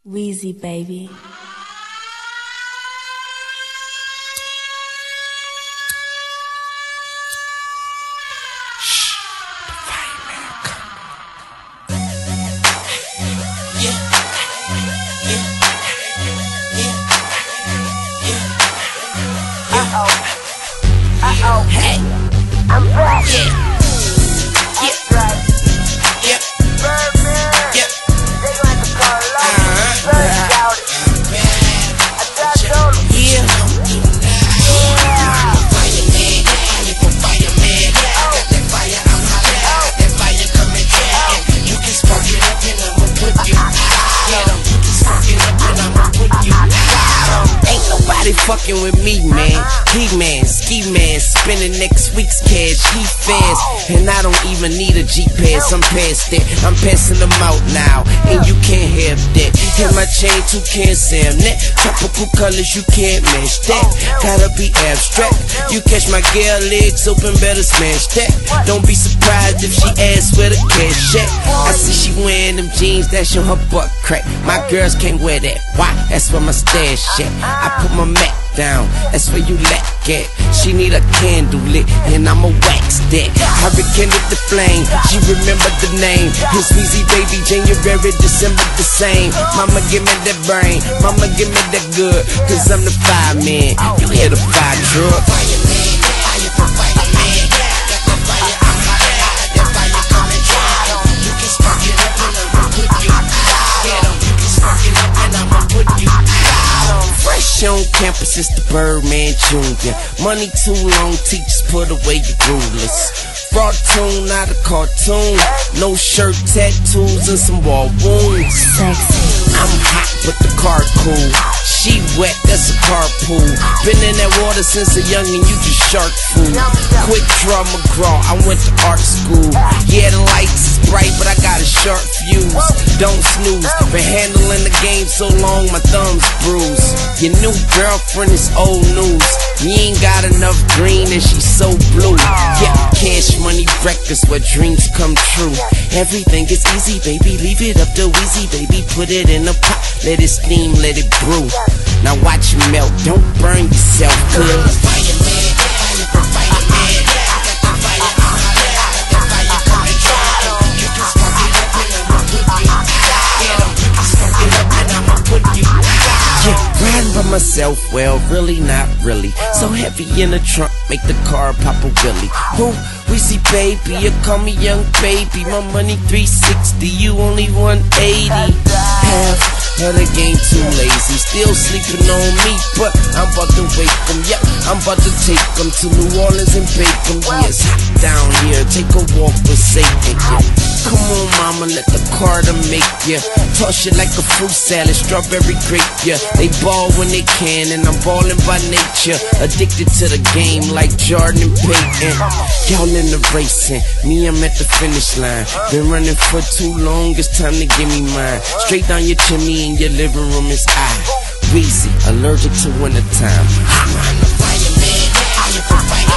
Weezy, baby. Shh, the FireMan coming. Hey, I'm back. That's right. FireMan. They like to call it love. About it. I told them. Ain't nobody fucking with me, man. Heatman, ski man, spending next week's cash. He fast, and I don't even need a G-Pass. I'm past that, I'm passing them out now, and you can't have that. Hit my chain, Toucan Sam, net tropical colors, you can't match that. Gotta be abstract. You catch my girl legs open, better smash that. Don't be surprised if she asks where the cash at. I see she wearing them jeans that show her butt crack. My girls can't wear that. Why? That's where my stash at. I put my mack down, that's where you lack at. She need a candle lit, and I'ma wax that. I rekindle the flame, she remembered the name. It's Weezy, baby, January, December the same. Mama give me that brain, mama give me that good, cause I'm the FireMan. You hear the fire truck? On campus, it's the Birdman Jr. Money too long, teachers put away your rulers. Fraud tune, not a cartoon. No shirt, tattoos, and some wall wounds. Sexy. I'm hot, but the car cool. She wet, that's a carpool. Been in that water since a youngin', you just shark food. Quick draw McGraw, I went to art school. Yeah, the lights is bright, but I got a sharp fuse. Don't snooze, been handling the game so long, my thumb's bruised. Your new girlfriend is old news. You ain't got enough green and she's so blue. Yeah, cash money breakfast where dreams come true. Everything is easy, baby, leave it up to Weezy, baby. Put it in a pot, let it steam, let it brew. Now watch it melt, don't burn yourself, cuz riding by myself, well, really not really. So heavy in the trunk, make the car pop a wheelie. Who? Weezy, baby, you call me young baby. My money 360, you only 180. Half of the game too lazy, still sleeping on me, but I'm about to wake them. Yep, I'm about to take them to New Orleans and bake them. Yeah, it's hot down here, take a walk with Satan. Yeah. Come on, mama, let the Carter make ya. Toss it like a fruit salad, strawberry grape, yeah. They ball when they can, and I'm ballin' by nature. Addicted to the game like Jordan and Payton. Y'all in the racing, me, I'm at the finish line. Been running for too long, it's time to give me mine. Straight down your chimney in your living room is I, Weezy, allergic to wintertime. I'm the FireMan, I'm the FireMan.